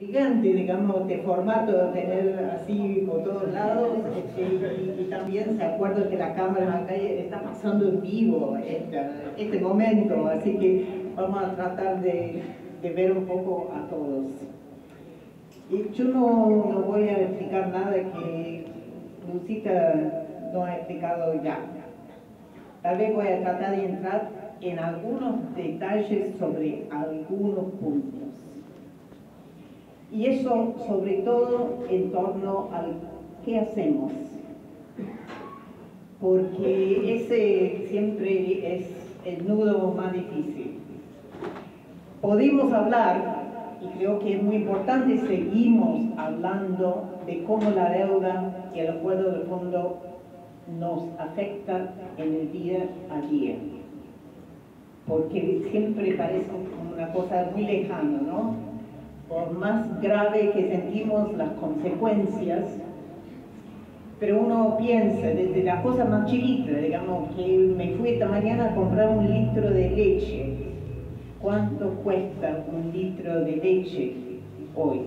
gigante, digamos, de formato, de tener así por todos lados, y también se acuerda que la cámara acá está pasando en vivo este momento, así que vamos a tratar de ver un poco a todos. Y yo no voy a explicar nada que Lucita no ha explicado ya. Tal vez voy a tratar de entrar en algunos detalles sobre algunos puntos. Y eso sobre todo en torno al qué hacemos. Porque ese siempre es el nudo más difícil. Podemos hablar, y creo que es muy importante, seguimos hablando de cómo la deuda y el acuerdo del fondo nos afecta en el día a día. Porque siempre parece como una cosa muy lejana, ¿no? Por más grave que sentimos las consecuencias, pero uno piensa desde la cosa más chiquita, digamos que me fui esta mañana a comprar un litro de leche. ¿Cuánto cuesta un litro de leche hoy?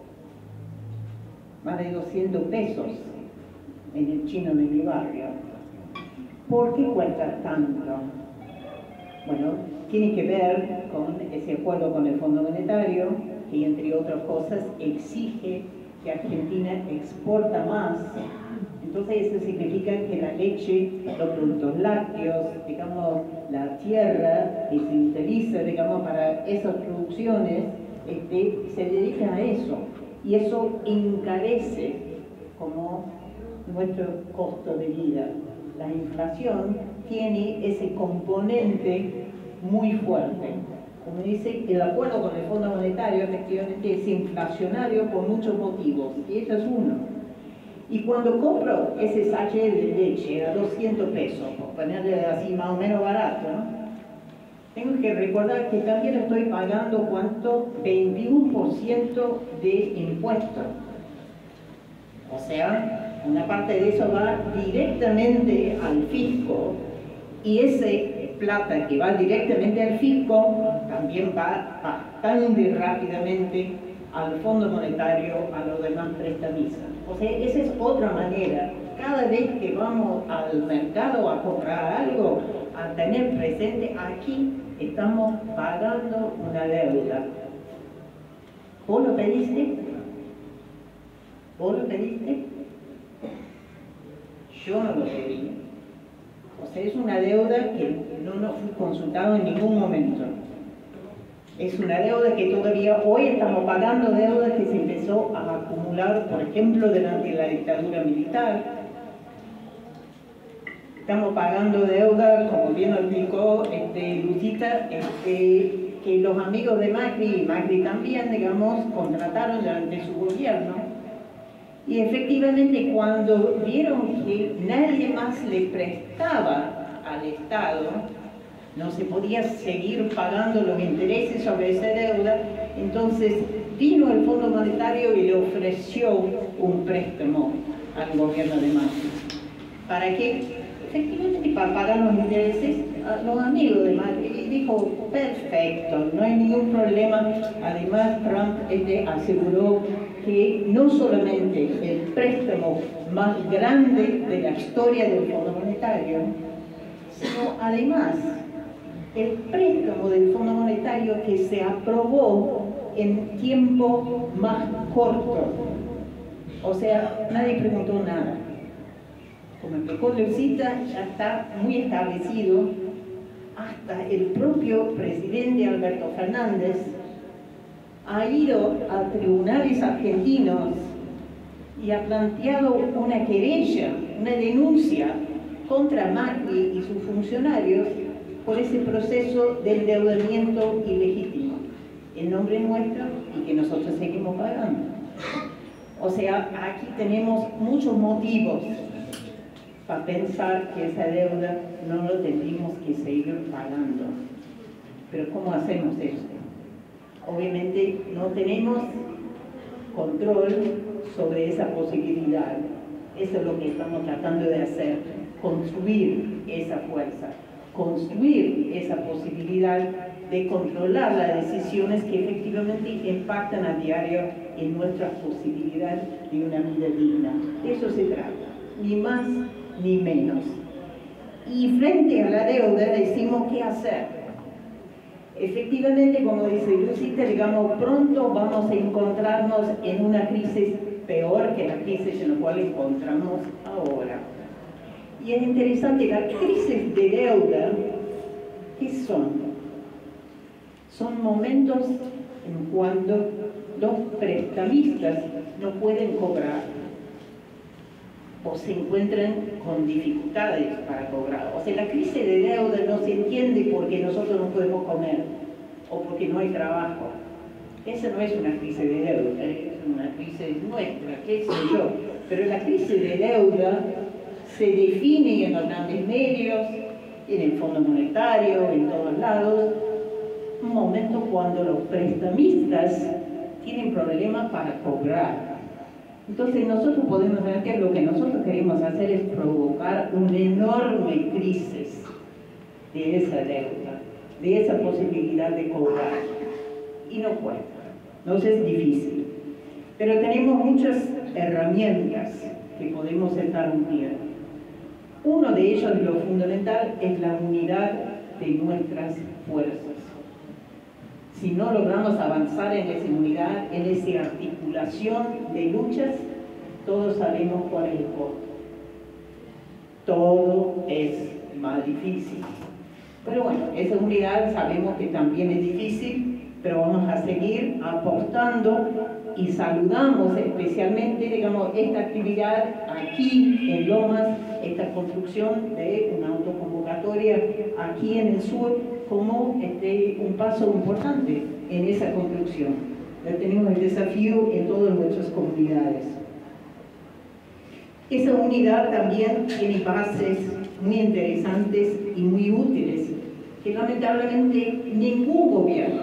Más de 200 pesos en el chino de mi barrio. ¿Por qué cuesta tanto? Bueno, tiene que ver con ese acuerdo con el Fondo Monetario, que entre otras cosas exige que Argentina exporta más. Entonces eso significa que la leche, los productos lácteos, digamos, la tierra que se utiliza, digamos, para esas producciones, se dedica a eso. Y eso encarece como nuestro costo de vida. La inflación tiene ese componente muy fuerte. Como dice, el acuerdo con el Fondo Monetario efectivamente es inflacionario por muchos motivos, y ese es uno. Y cuando compro ese sachet de leche a 200 pesos, por ponerle así más o menos barato, ¿no? Tengo que recordar que también estoy pagando, ¿cuánto? 21% de impuestos. O sea, una parte de eso va directamente al fisco, y ese plata que va directamente al fisco también va bastante rápidamente al Fondo Monetario, a los demás prestamistas. O sea, esa es otra manera. Cada vez que vamos al mercado a comprar algo, a tener presente, aquí estamos pagando una deuda. ¿Vos lo pediste? ¿Vos lo pediste? Yo no lo pedí. O sea, es una deuda que no fui consultado en ningún momento. Es una deuda que todavía hoy estamos pagando, deuda que se empezó a acumular, por ejemplo, durante la dictadura militar. Estamos pagando deuda, como bien lo explicó Lucita, que los amigos de Macri, y Macri también, digamos, contrataron durante su gobierno. Y efectivamente, cuando vieron que nadie más le prestaba al Estado, no se podía seguir pagando los intereses sobre esa deuda, entonces vino el Fondo Monetario y le ofreció un préstamo al gobierno de Macri. ¿Para qué? Efectivamente, para pagar los intereses a los amigos de Macri. Y dijo, perfecto, no hay ningún problema. Además, Trump aseguró que no solamente el préstamo más grande de la historia del Fondo Monetario, sino además el préstamo del Fondo Monetario que se aprobó en tiempo más corto. O sea, nadie preguntó nada. Como explicó Lucita, ya está muy establecido. Hasta el propio presidente Alberto Fernández ha ido a tribunales argentinos y ha planteado una querella, una denuncia contra Macri y sus funcionarios por ese proceso de endeudamiento ilegítimo, en nombre nuestro, y que nosotros seguimos pagando. O sea, aquí tenemos muchos motivos para pensar que esa deuda no lo tendríamos que seguir pagando. Pero ¿cómo hacemos esto? Obviamente no tenemos control sobre esa posibilidad. Eso es lo que estamos tratando de hacer, construir esa fuerza, construir esa posibilidad de controlar las decisiones que efectivamente impactan a diario en nuestra posibilidad de una vida digna. De eso se trata, ni más ni menos. Y frente a la deuda decimos qué hacer. Efectivamente, como dice Lucita, digamos, pronto vamos a encontrarnos en una crisis peor que la crisis en la cual encontramos ahora. Y es interesante, las crisis de deuda, ¿qué son? Son momentos en cuando los prestamistas no pueden cobrar o se encuentran con dificultades para cobrar. O sea, la crisis de deuda no se entiende porque nosotros no podemos comer o porque no hay trabajo. Esa no es una crisis de deuda, es una crisis nuestra, qué sé yo. Pero la crisis de deuda se define en los grandes medios, en el Fondo Monetario, en todos lados, un momento cuando los prestamistas tienen problemas para cobrar. Entonces nosotros podemos ver que lo que nosotros queremos hacer es provocar una enorme crisis de esa deuda, de esa posibilidad de cobrar. Y no cuesta, no es difícil. Pero tenemos muchas herramientas que podemos estar uniendo. Uno de ellos, lo fundamental, es la unidad de nuestras fuerzas. Si no logramos avanzar en esa unidad, en esa articulación de luchas, todos sabemos cuál es el costo. Todo es más difícil. Pero bueno, esa unidad sabemos que también es difícil, pero vamos a seguir apostando y saludamos especialmente, digamos, esta actividad aquí en Lomas, esta construcción de una autoconvocatoria aquí en el sur como un paso importante en esa construcción. Ya tenemos el desafío en todas nuestras comunidades. Esa unidad también tiene bases muy interesantes y muy útiles que lamentablemente ningún gobierno,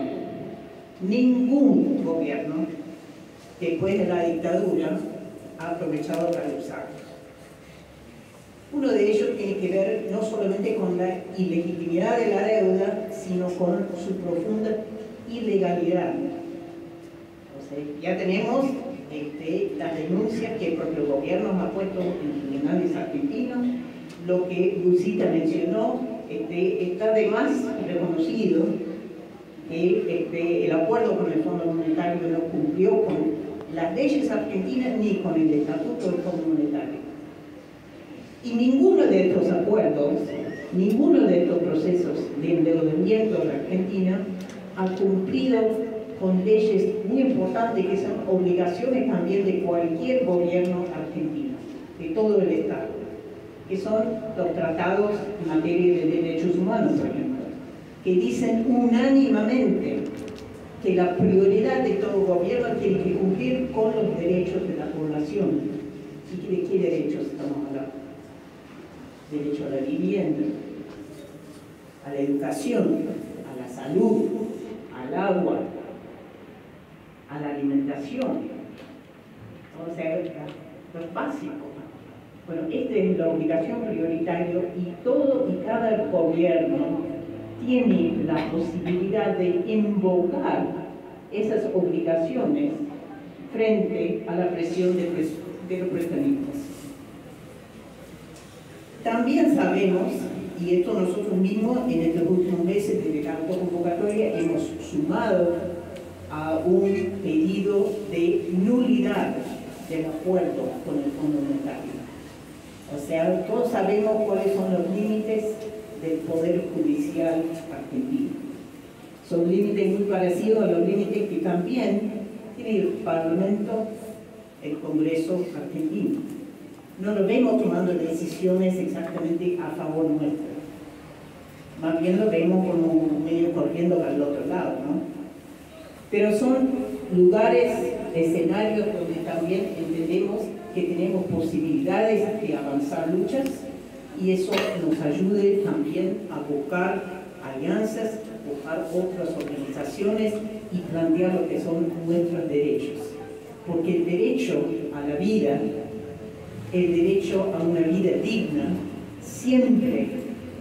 después de la dictadura, ha aprovechado para usarlos. Uno de ellos tiene que ver no solamente con la ilegitimidad de la deuda, sino con su profunda ilegalidad. O sea, ya tenemos las denuncias que el propio gobierno ha puesto en tribunales argentinos, lo que Lucita mencionó, está de más reconocido que el acuerdo con el Fondo Monetario no cumplió con las leyes argentinas ni con el estatuto del Fondo Monetario. Y ninguno de estos acuerdos, ninguno de estos procesos de endeudamiento de la Argentina ha cumplido con leyes muy importantes que son obligaciones también de cualquier gobierno argentino, de todo el Estado, que son los tratados en materia de derechos humanos, por ejemplo, que dicen unánimemente que la prioridad de todo gobierno tiene que cumplir con los derechos de la población. ¿Y de qué derechos estamos hablando? Derecho a la vivienda, a la educación, a la salud, al agua, a la alimentación, o sea, los básicos. Bueno, esta es la obligación prioritaria y todo y cada gobierno tiene la posibilidad de invocar esas obligaciones frente a la presión de los prestamistas. También sabemos, y esto nosotros mismos en estos últimos meses desde la autoconvocatoria hemos sumado a un pedido de nulidad del acuerdo con el Fondo Monetario. O sea, todos sabemos cuáles son los límites del Poder Judicial argentino. Son límites muy parecidos a los límites que también tiene el Parlamento, el Congreso argentino. No lo vemos tomando decisiones exactamente a favor nuestro. Más bien lo vemos como medio corriendo para el otro lado, ¿no? Pero son lugares, escenarios donde también entendemos que tenemos posibilidades de avanzar luchas y eso nos ayude también a buscar alianzas, buscar otras organizaciones y plantear lo que son nuestros derechos. Porque el derecho a la vida, el derecho a una vida digna, siempre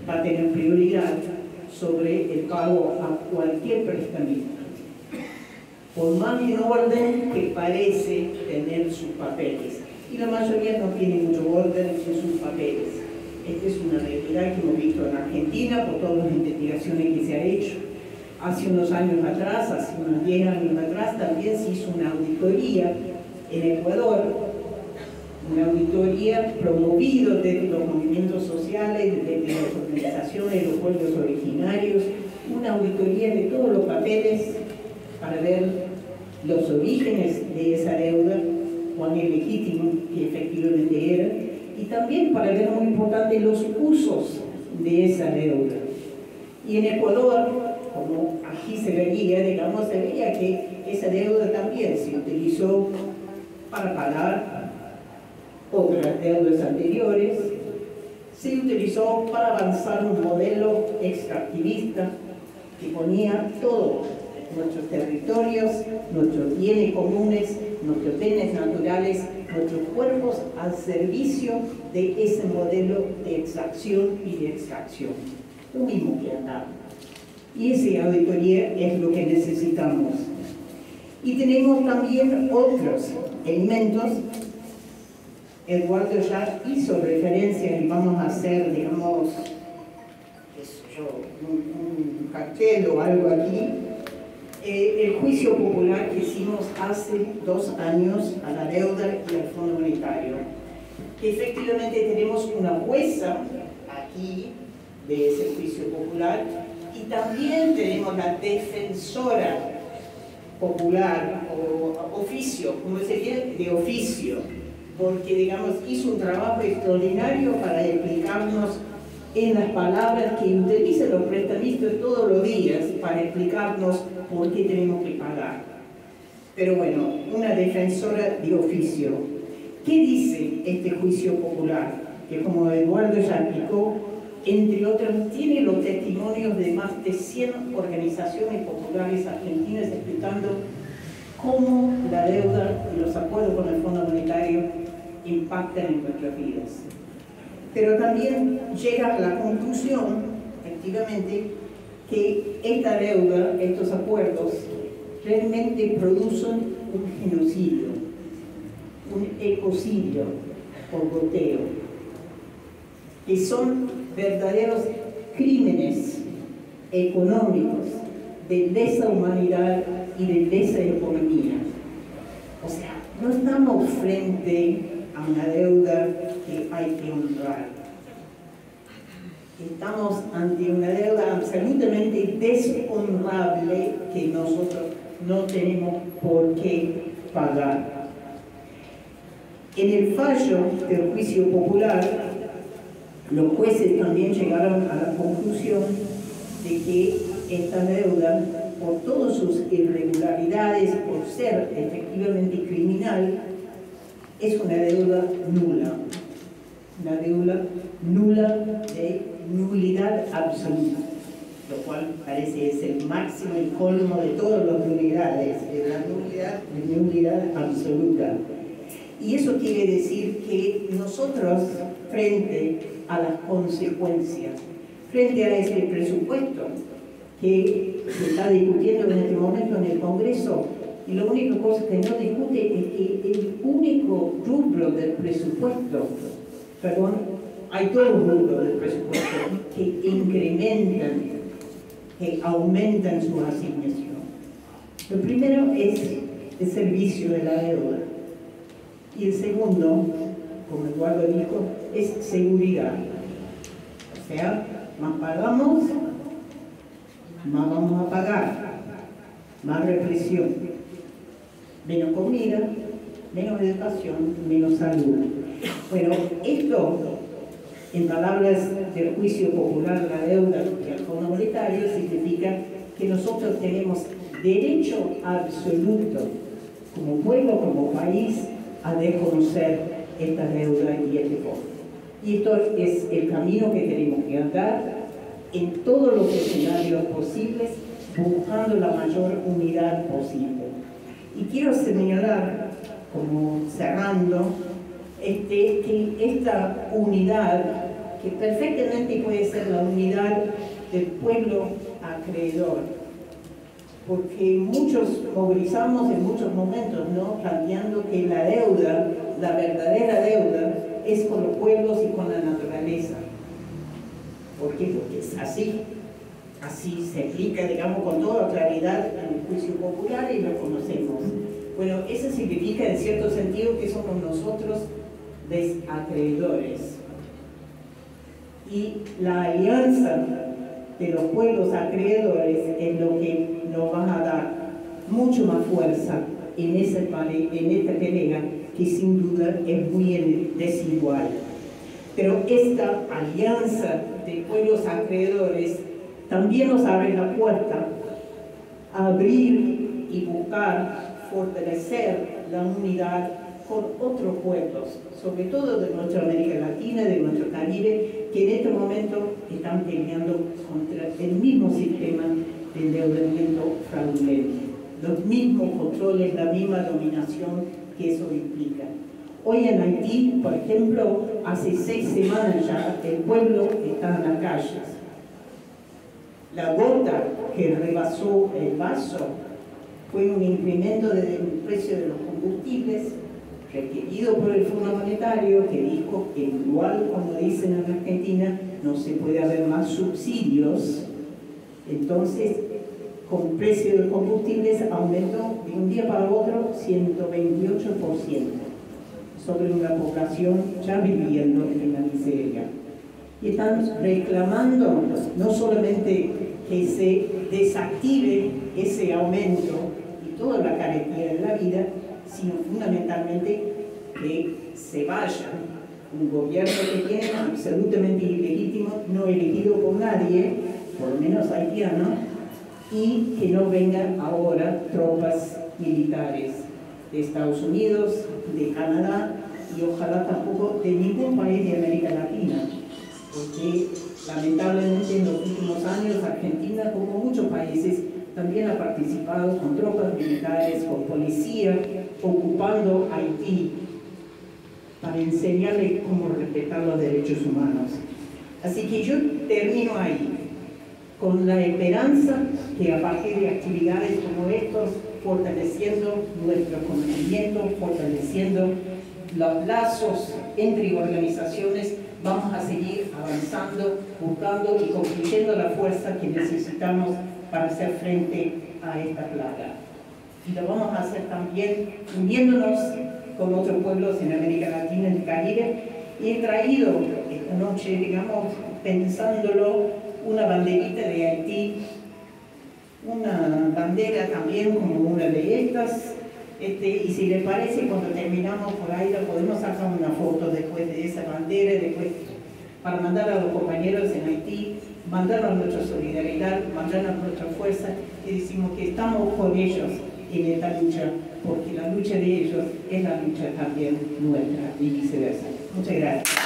va a tener prioridad sobre el pago a cualquier prestamista, por más en orden que parece tener sus papeles. Y la mayoría no tiene mucho orden en sus papeles. Esta es una realidad que hemos visto en Argentina por todas las investigaciones que se han hecho. Hace unos años atrás, hace unos 10 años atrás, también se hizo una auditoría en Ecuador, una auditoría promovida desde los movimientos sociales, desde las organizaciones de los pueblos originarios, una auditoría de todos los papeles para ver los orígenes de esa deuda, cuán ilegítimo que efectivamente era, y también para ver, muy importante, los usos de esa deuda. Y en Ecuador, como aquí se veía, digamos, se veía que esa deuda también se utilizó para pagar otras deudas anteriores, se utilizó para avanzar un modelo extractivista que ponía todos nuestros territorios, nuestros bienes comunes, nuestros bienes naturales, nuestros cuerpos al servicio de ese modelo de extracción y de extracción. Lo mismo que acá. Y esa auditoría es lo que necesitamos. Y tenemos también otros elementos. Eduardo ya hizo referencia y vamos a hacer, digamos, un cartel o algo aquí. El juicio popular que hicimos hace 2 años a la deuda y al Fondo Monetario. Efectivamente tenemos una jueza aquí de ese juicio popular y también tenemos la defensora popular o oficio, como sería de oficio, porque digamos hizo un trabajo extraordinario para explicarnos en las palabras que utilizan los prestamistas todos los días para explicarnos por qué tenemos que pagar. Pero bueno, una defensora de oficio. ¿Qué dice este juicio popular? Que como Eduardo ya explicó, entre otros, tiene los testimonios de más de 100 organizaciones populares argentinas explicando cómo la deuda y los acuerdos con el Fondo Monetario impactan en nuestras vidas. Pero también llega a la conclusión, efectivamente, que esta deuda, estos acuerdos, realmente producen un genocidio, un ecocidio por goteo, que son verdaderos crímenes económicos de lesa humanidad y de lesa economía. O sea, no estamos frente a una deuda que hay que honrar. Estamos ante una deuda absolutamente deshonrable que nosotros no tenemos por qué pagar. En el fallo del juicio popular, los jueces también llegaron a la conclusión de que esta deuda, por todas sus irregularidades, por ser efectivamente criminal, es una deuda nula. Una deuda nula de nulidad absoluta, lo cual parece es el máximo y colmo de todas las nulidades, de la nulidad absoluta. Y eso quiere decir que nosotros, frente a las consecuencias, frente a ese presupuesto que se está discutiendo en este momento en el Congreso, y la única cosa que no discute es que el único rubro del presupuesto, hay dos rubros del presupuesto que incrementan, que aumentan su asignación. Lo primero es el servicio de la deuda. Y el segundo, como Eduardo dijo, es seguridad. O sea, más pagamos, más vamos a pagar, más represión, menos comida, menos educación, menos salud. Bueno, esto, en palabras del juicio popular, la deuda y el Fondo Monetario, significa que nosotros tenemos derecho absoluto, como pueblo, como país, a desconocer esta deuda y este fondo. Y esto es el camino que tenemos que andar en todos los escenarios posibles, buscando la mayor unidad posible. Y quiero señalar, como cerrando, que esta unidad que perfectamente puede ser la unidad del pueblo acreedor, porque muchos movilizamos en muchos momentos, ¿no?, planteando que la deuda, la verdadera deuda, es con los pueblos y con la naturaleza. ¿Por qué? Porque es así. Así se explica, digamos, con toda claridad en el juicio popular y lo conocemos. Bueno, eso significa en cierto sentido que somos nosotros desacreedores. Y la alianza de los pueblos acreedores es lo que nos va a dar mucho más fuerza en esta pelea, que sin duda es muy desigual. Pero esta alianza de pueblos acreedores también nos abre la puerta a abrir y buscar fortalecer la unidad con otros pueblos, sobre todo de nuestra América Latina, de nuestro Caribe, que en este momento están peleando contra el mismo sistema de endeudamiento fraudulento, los mismos controles, la misma dominación que eso implica. Hoy en Haití, por ejemplo, hace 6 semanas ya, el pueblo está en las calles. La gota que rebasó el vaso fue un incremento del precio de los combustibles requerido por el Fondo Monetario, que dijo que igual como dicen en Argentina, no se puede haber más subsidios. Entonces, con el precio de los combustibles aumentó de un día para otro 128% sobre una población ya viviendo en la miseria. Y están reclamando no solamente que se desactive ese aumento y toda la carestía de la vida, sino fundamentalmente que se vaya un gobierno que tiene absolutamente ilegítimo, no elegido por nadie, por lo menos haitiano, y que no vengan ahora tropas militares de Estados Unidos, de Canadá y ojalá tampoco de ningún país de América Latina, porque lamentablemente en los últimos años Argentina, como muchos países, también ha participado con tropas militares, con policía, ocupando Haití para enseñarle cómo respetar los derechos humanos. Así que yo termino ahí, con la esperanza que a partir de actividades como estos, fortaleciendo nuestro conocimiento, fortaleciendo los lazos entre organizaciones, vamos a seguir avanzando, buscando y construyendo la fuerza que necesitamos para hacer frente a esta plaga. Y lo vamos a hacer también uniéndonos con otros pueblos en América Latina y el Caribe. Y he traído esta noche, digamos, pensándolo, una banderita de Haití, una bandera también como una de estas, y si les parece, cuando terminamos por ahí, la podemos sacar una foto después de esa bandera, después para mandar a los compañeros en Haití, mandarnos nuestra solidaridad, mandarnos nuestra fuerza, y decimos que estamos con ellos en esta lucha, porque la lucha de ellos es la lucha también nuestra, y viceversa. Muchas gracias.